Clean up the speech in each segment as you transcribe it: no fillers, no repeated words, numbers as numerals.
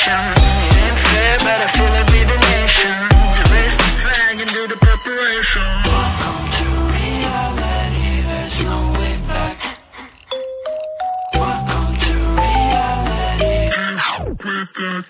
nation. It ain't fair, but I feel like we're the nation. To raise the flag and do the preparation. Welcome to reality, there's no way back. Welcome to reality, there's no way back.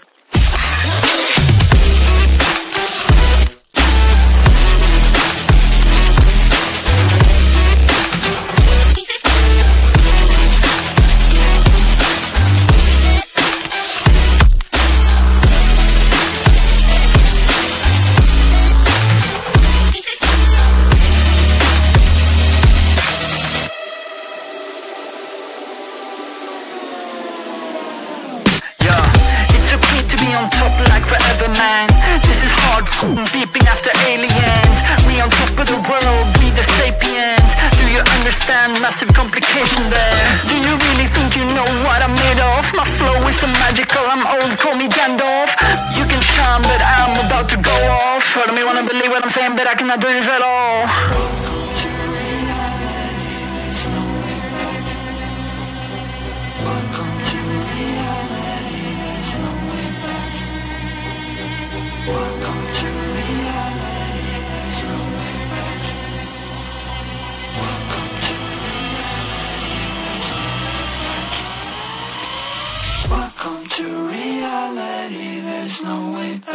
On top like forever, man. This is hard beeping after aliens. We on top of the world, we the sapiens. Do you understand massive complication there? Do you really think you know what I'm made of? My flow is so magical, I'm old, call me Gandalf. You can charm, but I'm about to go off. I don't wanna believe what I'm saying, but I cannot do this at all. Welcome to reality, there's no way back. Welcome to reality, there's no way back. Welcome to reality, there's no way back. Welcome to reality, there's no way back. Welcome to reality, there's no way back.